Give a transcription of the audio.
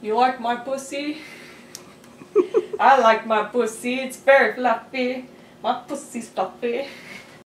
You like my pussy? I like my pussy. It's very fluffy. My pussy's fluffy.